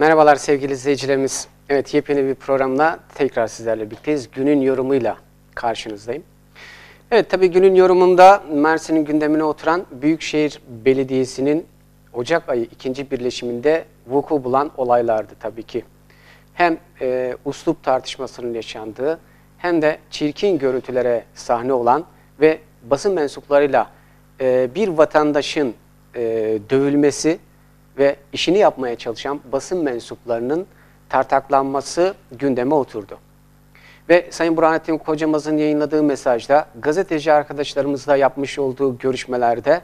Merhabalar sevgili izleyicilerimiz. Evet, yepyeni bir programla tekrar sizlerle birlikteyiz. Günün yorumuyla karşınızdayım. Evet, tabii günün yorumunda Mersin'in gündemine oturan Büyükşehir Belediyesi'nin Ocak ayı ikinci birleşiminde vuku bulan olaylardı tabii ki. Hem üslup tartışmasının yaşandığı hem de çirkin görüntülere sahne olan ve basın mensuplarıyla bir vatandaşın dövülmesi ve işini yapmaya çalışan basın mensuplarının tartaklanması gündeme oturdu. Ve Sayın Burhanettin Kocamaz'ın yayınladığı mesajda gazeteci arkadaşlarımızla yapmış olduğu görüşmelerde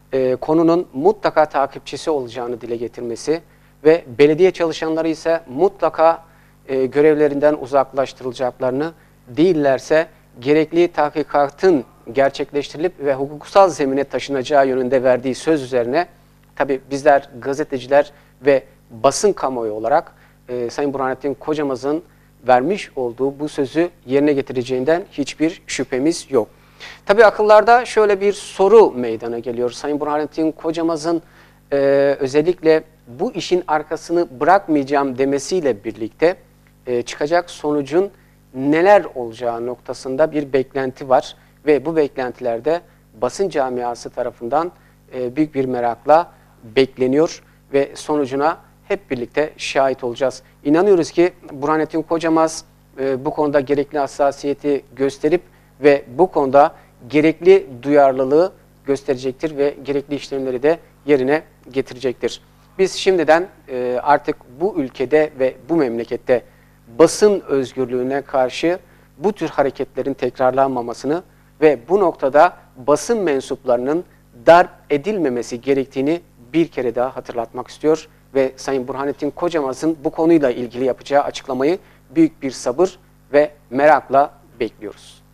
konunun mutlaka takipçisi olacağını dile getirmesi ve belediye çalışanları ise mutlaka görevlerinden uzaklaştırılacaklarını, değillerse gerekli tahkikatın gerçekleştirilip ve hukuksal zemine taşınacağı yönünde verdiği söz üzerine tabii bizler gazeteciler ve basın kamuoyu olarak Sayın Burhanettin Kocamaz'ın vermiş olduğu bu sözü yerine getireceğinden hiçbir şüphemiz yok. Tabii akıllarda şöyle bir soru meydana geliyor. Sayın Burhanettin Kocamaz'ın özellikle bu işin arkasını bırakmayacağım demesiyle birlikte çıkacak sonucun neler olacağı noktasında bir beklenti var. Ve bu beklentilerde basın camiası tarafından büyük bir merakla bekleniyor ve sonucuna hep birlikte şahit olacağız. İnanıyoruz ki Burhanettin Kocamaz bu konuda gerekli hassasiyeti gösterip ve bu konuda gerekli duyarlılığı gösterecektir ve gerekli işlemleri de yerine getirecektir. Biz şimdiden artık bu ülkede ve bu memlekette basın özgürlüğüne karşı bu tür hareketlerin tekrarlanmamasını ve bu noktada basın mensuplarının darp edilmemesi gerektiğini bir kere daha hatırlatmak istiyor ve Sayın Burhanettin Kocamaz'ın bu konuyla ilgili yapacağı açıklamayı büyük bir sabır ve merakla bekliyoruz.